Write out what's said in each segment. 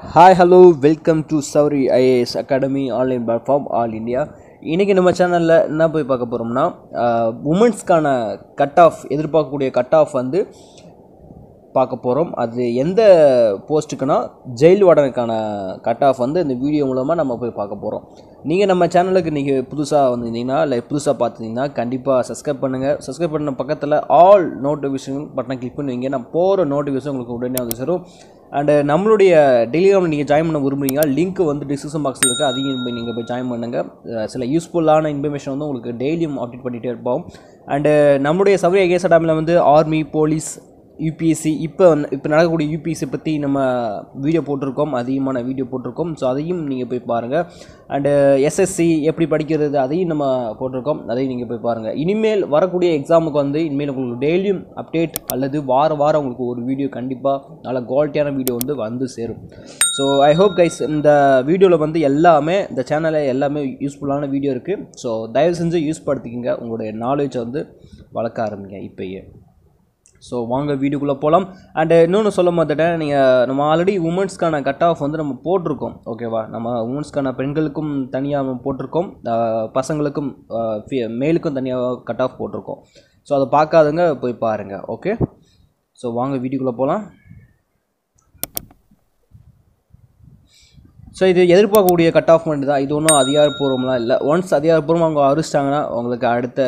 Hi, hello, welcome to Savari IAS Academy online platform all India. இன்னைக்கு நம்ம சேனல்ல என்ன போய் பார்க்க போறோம்னா உமன்ஸ்கான கட் ஆஃப் எதிர்பார்க்கக்கூடிய கட் ஆஃப் வந்து பார்க்க போறோம். அது எந்த போஸ்ட்டுக்குனா ஜெயில் வார்டனுக்கான கட் ஆஃப் வந்து இந்த வீடியோ மூலமா நம்ம போய் பார்க்க போறோம். நீங்க நம்ம சேனலுக்கு நீங்க புதுசா வந்தீங்கன்னா இல்ல புதுசா பார்த்தீங்கன்னா கண்டிப்பா Subscribe பண்ணுங்க. Subscribe பண்ண பக்கத்துல ஆல் நோட்டிஃபிகேஷன் பட்டனை கிளிக் பண்ணுவீங்க. நான் போற நோட்டிஃபிகேஷன் உங்களுக்கு உடனே வந்து சேரும். அண்ட் நம்மளுடைய டெலிகிராமில் நீங்கள் ஜாயின் பண்ண விரும்புறீங்க, லிங்க் வந்து டிஸ்கிரிப்ஷன் பாக்ஸில் இருக்குது, அதையும் நீங்கள் போய் ஜாயின் பண்ணுங்கள். சில யூஸ்ஃபுல்லான இன்ஃபர்மேஷன் வந்து உங்களுக்கு டெய்லியும் அப்டேட் பண்ணிகிட்டே இருப்போம். அண்டு நம்மளுடைய சவரி ஐஏஎஸ் அகாடமியில் வந்து ஆர்மி, போலீஸ், யூபிஎஸ்சி இப்போ நடக்கக்கூடிய யூபிஎஸ்சி பற்றி நம்ம வீடியோ போட்டிருக்கோம், அதிகமான வீடியோ போட்டிருக்கோம். ஸோ அதையும் நீங்கள் போய் பாருங்கள். அண்டு எஸ்எஸ்சி எப்படி படிக்கிறது அதையும் நம்ம போட்டிருக்கோம், அதையும் நீங்கள் போய் பாருங்கள். இனிமேல் வரக்கூடிய எக்ஸாமுக்கு வந்து இனிமேல் உங்களுக்கு டெய்லியும் அப்டேட் அல்லது வாரம் உங்களுக்கு ஒரு வீடியோ கண்டிப்பாக நல்ல குவாலிட்டியான வீடியோ வந்து சேரும். ஸோ ஐ ஹோப் கைஸ் இந்த வீடியோவில் வந்து எல்லாமே இந்த சேனலில் எல்லாமே யூஸ்ஃபுல்லான வீடியோ இருக்குது. ஸோ தயவு செஞ்சு யூஸ் படுத்திக்கிங்க, உங்களுடைய நாலேஜை வந்து வளர்க்க ஆரம்பிங்க இப்போயே. ஸோ வாங்க வீடியோக்குள்ளே போகலாம். அண்டு இன்னொன்று சொல்ல மாட்டேன், நம்ம ஆல்ரெடி உமன்ஸ்க்கான கட் ஆஃப் வந்து நம்ம போட்டிருக்கோம், ஓகேவா? நம்ம உமன்ஸ்க்கான பெண்களுக்கும் தனியாக போட்டிருக்கோம், பசங்களுக்கும் மேலுக்கும் தனியாக கட் ஆஃப் போட்டிருக்கோம். ஸோ அதை பார்க்காதவங்க போய் பாருங்கள், ஓகே? ஸோ வாங்க வீடியோக்குள்ளே போகலாம். ஸோ இது எதிர்பார்க்கக்கூடிய கட் ஆஃப் மட்டும் தான், இது ஒன்றும் அதிகாரப்பூர்வம்லாம் இல்லை. ஒன்ஸ் அதிகாரப்பூர்வம் அவங்க அறிவிச்சிட்டாங்கன்னா உங்களுக்கு அடுத்த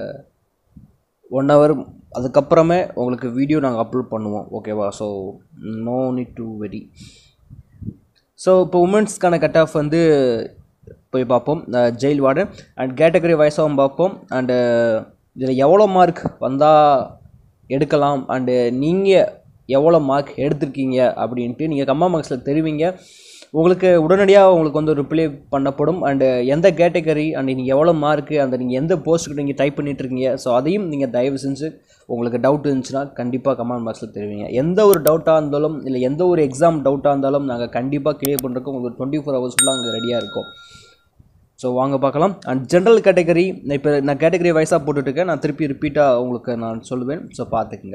1 hour அதுக்கப்புறமே உங்களுக்கு வீடியோ நாங்கள் அப்லோட் பண்ணுவோம், ஓகேவா? So no need to worry. So இப்போ உமன்ஸ்க்கான கட் ஆஃப் வந்து போய் பார்ப்போம். ஜெயில் வார்டன் அண்ட் கேட்டகரி வைஸாகவும் பார்ப்போம். அண்டு இதில் எவ்வளோ மார்க் வந்தால் எடுக்கலாம் அண்டு நீங்கள் எவ்வளோ மார்க் எடுத்திருக்கீங்க அப்படின்ட்டு நீங்கள் கமெண்ட் பாக்ஸில் தெரிவிங்க. உங்களுக்கு உடனடியாக உங்களுக்கு வந்து ரிப்ளை பண்ணப்படும். அண்டு எந்த கேட்டகரி அண்ட் நீங்கள் எவ்வளோ மார்க்கு அந்த நீங்கள் எந்த போஸ்ட்டுக்கு நீங்கள் டைப் பண்ணிகிட்ருக்கீங்க, ஸோ அதையும் நீங்கள் தயவு செஞ்சு உங்களுக்கு டவுட் இருந்துச்சுன்னா கண்டிப்பாக கமெண்ட் பாக்ஸில் தெரிவிங்க. எந்த ஒரு டவுட்டாக இருந்தாலும் இல்லை எந்த ஒரு எக்ஸாம் டவுட்டாக இருந்தாலும் நாங்கள் கண்டிப்பாக கிளியர் பண்ணுறதுக்கு உங்களுக்கு 24 hours அங்கே ரெடியாக இருக்கும். ஸோ வாங்க பார்க்கலாம். அண்ட் ஜென்ரல் கேட்டகரி இப்போ நான் கேட்டகரி வைஸாக போட்டுட்ருக்கேன், நான் திருப்பி ரிப்பீட்டாக உங்களுக்கு நான் சொல்லுவேன். ஸோ பார்த்துக்குங்க.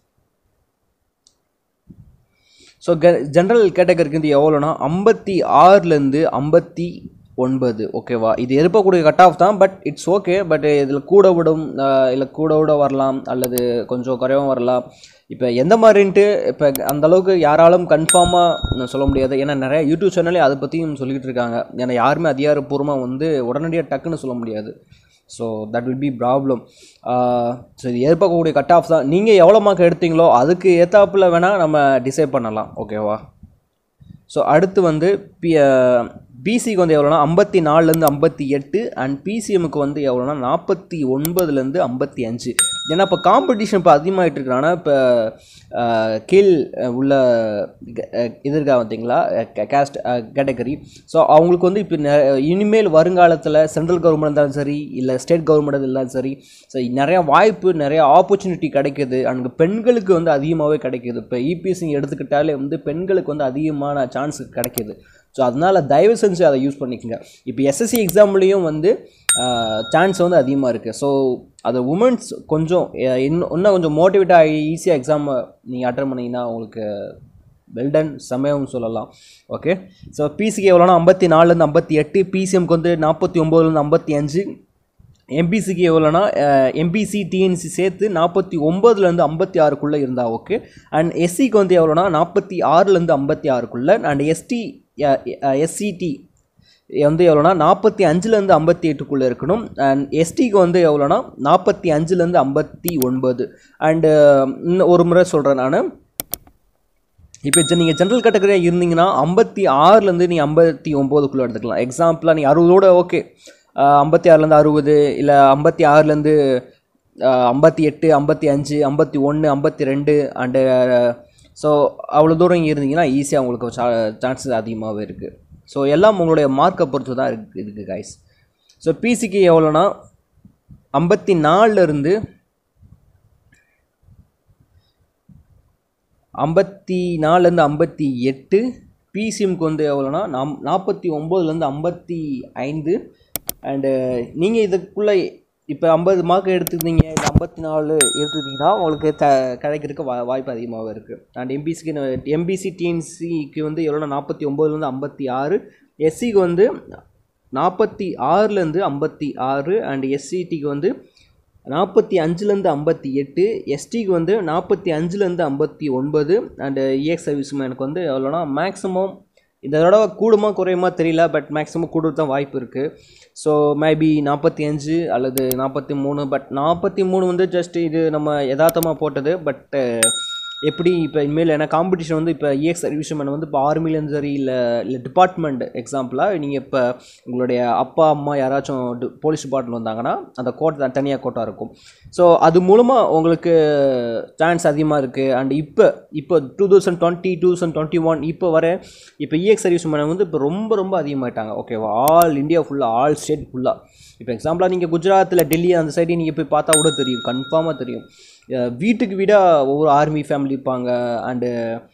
ஸோ ஜென்ரல் கேட்டகரிக்கு வந்து எவ்வளோனா 56லேருந்து 59, ஓகேவா? இது எதிர்பார்க்கக்கூடிய கட் ஆஃப் தான், பட் இட்ஸ் ஓகே. பட் இதில் கூட விட வரலாம் அல்லது கொஞ்சம் குறைவும் வரலாம். இப்போ எந்த மாதிரின்ட்டு இப்போ அந்தளவுக்கு யாராலும் கன்ஃபார்மாக சொல்ல முடியாது. ஏன்னா நிறைய யூடியூப் சேனலே அதை பற்றியும் சொல்லிக்கிட்டு இருக்காங்க. ஏன்னா யாருமே அதிகாரப்பூர்வமாக வந்து உடனடியாக டக்குன்னு சொல்ல முடியாது. So that will be problem. So இது எதிர்பார்க்கக்கூடிய கட் ஆஃப் தான். நீங்கள் எவ்வளோ மார்க் எடுத்தீங்களோ அதுக்கு ஏற்றாப்பில் வேணால் நம்ம டிசைட் பண்ணலாம், ஓகேவா? ஸோ அடுத்து வந்து பிசிக்கு வந்து எவ்வளோனா 54லேருந்து 58 அண்ட் பிசிஎம்முக்கு வந்து எவ்வளோனா 49லேருந்து 55. ஏன்னா இப்போ காம்படிஷன் இப்போ அதிகமாகிட்டு இருக்கிறாங்கன்னா இப்போ கீழ் உள்ள இது இருக்கா பார்த்தீங்களா கேஸ்ட் கேட்டகரி. ஸோ அவங்களுக்கு வந்து இப்போ இனிமேல் வருங்காலத்தில் சென்ட்ரல் கவர்மெண்ட் இருந்தாலும் சரி இல்லை ஸ்டேட் கவர்மெண்ட் இருந்தாலும் சரி, ஸோ நிறையா வாய்ப்பு நிறையா ஆப்பர்ச்சுனிட்டி கிடைக்கிது. அங்கே பெண்களுக்கு வந்து அதிகமாகவே கிடைக்கிது. இப்போ இபிஎஸ்சி எடுத்துக்கிட்டாலே வந்து பெண்களுக்கு வந்து அதிகமான சான்ஸ் கிடைக்கிது. ஸோ அதனால் தயவு செஞ்சு அதை யூஸ் பண்ணிக்கோங்க. இப்போ எஸ்எஸ்சி எக்ஸாம்லேயும் வந்து சான்ஸ் வந்து அதிகமாக இருக்குது. ஸோ அது உமன்ஸ் கொஞ்சம் இன்னும் கொஞ்சம் மோட்டிவேட்டாக ஆகி ஈஸியாக எக்ஸாம் நீங்கள் அட்டன் பண்ணிங்கன்னா உங்களுக்கு வெல்டன் செம்மையாகவும் சொல்லலாம், ஓகே? ஸோ பிசிக்கு எவ்வளோனா 54லேருந்து 58, பிசிஎம்க்கு வந்து 49லேருந்து 55, எம்பிசிக்கு எவ்வளோனா எம்பிசி டிஎன்சி சேர்த்து 49லேருந்து 56க்குள்ளே இருந்தால் ஓகே. அண்ட் எஸ்சிக்கு வந்து எவ்வளோனா 46லேருந்து 56க்குள்ளே. அண்ட் எஸ்சிடி வந்து எவ்வளோனா 45லேருந்து 58க்குள்ளே இருக்கணும். அண்ட் எஸ்டிக்கு வந்து எவ்வளோனா 45லேருந்து 59. அண்டு இன்னும் ஒரு முறை சொல்கிறேன் நான், இப்போ நீங்கள் ஜென்ரல் கேட்டகரியாக இருந்தீங்கன்னா 56லேருந்து நீங்கள் 59க்குள்ளே எடுத்துக்கலாம். எக்ஸாம்பிளாக நீங்கள் 60ஓட ஓகே, 56லேருந்து 60 இல்லை 56லேருந்து 58, 55, 51, 52 அண்டு ஸோ அவ்வளோ தூரம் இங்கே இருந்தீங்கன்னா ஈஸியாக உங்களுக்கு சான்சஸ் அதிகமாகவே இருக்குது. ஸோ எல்லாம் உங்களுடைய மார்க்கை பொறுத்து தான் இருக்குது கைஸ். ஸோ பிசிக்கு எவ்வளோனா 54லேருந்து 58, பிசிஎம்க்கு வந்து எவ்வளோனா 49லேருந்து 55. அண்டு நீங்கள் இதுக்குள்ளே இப்போ 50 மார்க் எடுத்துக்கிட்டீங்க இல்லை 54 எடுத்துக்கிட்டிங்கன்னா உங்களுக்கு கிடைக்கிறதுக்கு வாய்ப்பு அதிகமாகவே இருக்குது. அண்ட் எம்பிசி டிஎன்சிக்கு வந்து எவ்வளோனா 49லேருந்து 56, எஸ்சிக்கு வந்து 46லேருந்து 56, அண்ட் எஸ்சிடிக்கு வந்து 45லேருந்து 58, எஸ்டிக்கு வந்து 45லேருந்து 59, அண்டு இஎக்ஸ் சர்வீஸ்மேனுக்கு வந்து எவ்வளோனா மேக்ஸிமம் இந்த தடவை கூடுமா குறையுமா தெரியல, பட் மேக்ஸிமம் கூட தான் வாய்ப்பு இருக்குது. ஸோ மேபி 45 அல்லது 43, பட் 43 வந்து ஜஸ்ட் இது நம்ம யதார்த்தமாக போட்டது. பட் எப்படி இப்போ இனிமேல் ஏன்னா காம்படிஷன் வந்து இப்போ இஎக்ஸ் சர்வீஸ்மேன் வந்து இப்போ ஆர்மிலேருந்து சரி இல்லை டிபார்ட்மெண்ட் எக்ஸாம்பிளாக நீங்கள் இப்போ உங்களுடைய அப்பா அம்மா யாராச்சும் போலீஸ் டிபார்ட்மெண்ட் வந்தாங்கன்னா அந்த கோட் தனியாக கோட்டாக இருக்கும். ஸோ அது மூலமாக உங்களுக்கு சான்ஸ் அதிகமாக இருக்குது. அண்ட் இப்போ 2020, 2021 இப்போ இஎக்ஸ் சர்வீஸ்மேன் வந்து இப்போ ரொம்ப அதிகமாகிட்டாங்க. ஓகேவா, ஆல் இந்தியா ஃபுல்லாக, ஆல் ஸ்டேட் ஃபுல்லாக. இப்போ எக்ஸாம்பிளாக நீங்கள் குஜராத்தில், டெல்லி அந்த சைடு நீங்கள் போய் பார்த்தா கூட தெரியும், கன்ஃபார்மாக தெரியும். வீட்டுக்கு வீடாக ஒவ்வொரு ஆர்மி ஃபேமிலி இருப்பாங்க, அண்டு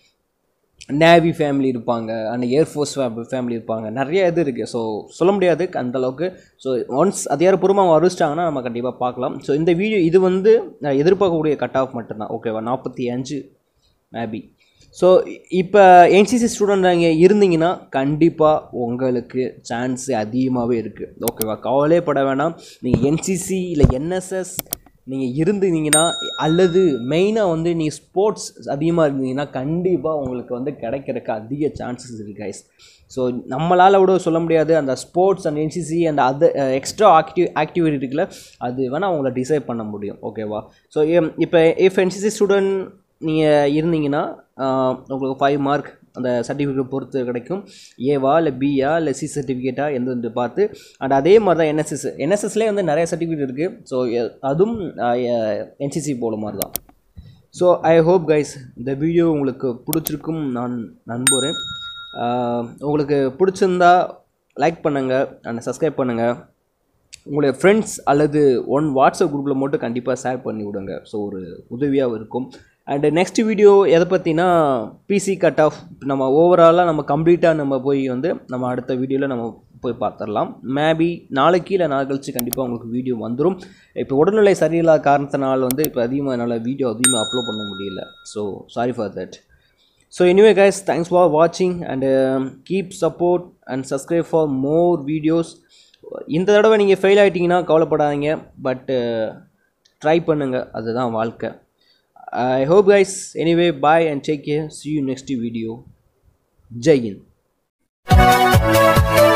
நேவி ஃபேமிலி இருப்பாங்க, அண்ட் ஏர்ஃபோர்ஸ் ஃபேமிலி இருப்பாங்க. நிறைய இது இருக்குது. ஸோ சொல்ல முடியாது அந்தளவுக்கு. ஸோ ஒன்ஸ் அதிகாரப்பூர்வமாக அவங்க அறிவிச்சிட்டாங்கன்னா நம்ம கண்டிப்பாக பார்க்கலாம். ஸோ இந்த வீடியோ இது வந்து நான் எதிர்பார்க்கக்கூடிய கட் ஆஃப் மட்டும்தான். ஓகேவா, 45 மேபி. ஸோ இப்போ என்சிசி ஸ்டூடெண்ட் நீங்கள் இருந்தீங்கன்னா கண்டிப்பாக உங்களுக்கு சான்ஸ் அதிகமாகவே இருக்குது. ஓகேவா, கவலைப்பட வேணாம். நீங்கள் என்சிசி இல்லை என்எஸ்எஸ் நீங்கள் இருந்தீங்கன்னா அல்லது மெயினாக வந்து நீங்கள் ஸ்போர்ட்ஸ் அதிகமாக இருந்தீங்கன்னா கண்டிப்பாக உங்களுக்கு வந்து கிடைக்கிறதுக்கு அதிக சான்சஸ் இருக்குது கைஸ். ஸோ நம்மளால் கூட சொல்ல முடியாது, அந்த sports and NCC and other extra activity இருக்குல்ல, அது வேணால் அவங்கள டிசைட் பண்ண முடியும். ஓகேவா, ஸோ இப்போ என்சிசி ஸ்டூடெண்ட் நீங்கள் இருந்தீங்கன்னா உங்களுக்கு 5 மார்க் அந்த சர்டிஃபிகேட் பொறுத்து கிடைக்கும். ஏவா இல்லை பியா இல்லை சி சர்டிஃபிகேட்டா எந்த பார்த்து. அண்ட் அதே மாதிரி தான் என்எஸ்எஸ்லேயே வந்து நிறைய சர்டிஃபிகேட் இருக்குது. ஸோ அதுவும் என்சிசி போல மாதிரி தான். ஸோ ஐ ஹோப் கைஸ் இந்த வீடியோ உங்களுக்கு பிடிச்சிருக்கும் நான் நம்புகிறேன். உங்களுக்கு பிடிச்சிருந்தா லைக் பண்ணுங்கள் அண்ட் சப்ஸ்கிரைப் பண்ணுங்கள். உங்களுடைய ஃப்ரெண்ட்ஸ் அல்லது வாட்ஸ்அப் குரூப்பில் மட்டும் கண்டிப்பாக ஷேர் பண்ணி விடுங்க. ஸோ ஒரு உதவியாக இருக்கும். அண்டு நெக்ஸ்ட் வீடியோ எதை பற்றினா பிசி கட் ஆஃப் நம்ம ஓவராலாக நம்ம கம்ப்ளீட்டாக நம்ம போய் வந்து நம்ம அடுத்த வீடியோவில் நம்ம போய் பார்த்துடலாம். மேபி நாளைக்கு இல்லை நாள் கழிச்சு கண்டிப்பாக உங்களுக்கு வீடியோ வந்துடும். இப்போ உடல்நிலை சரியில்லாத காரணத்தினால் வந்து இப்போ அதிகமாக என்னால் வீடியோ அதிகமாக அப்லோட் பண்ண முடியல. So sorry for that. So anyway guys, thanks for வாட்சிங் and keep support and subscribe for more videos. இந்த தடவை நீங்கள் ஃபெயில் ஆகிட்டிங்கன்னா கவலைப்படாதீங்க, பட் ட்ரை பண்ணுங்கள், அதுதான் வாழ்க்கை. I hope guys, anyway, bye and take care. See you next video. Jai Hind.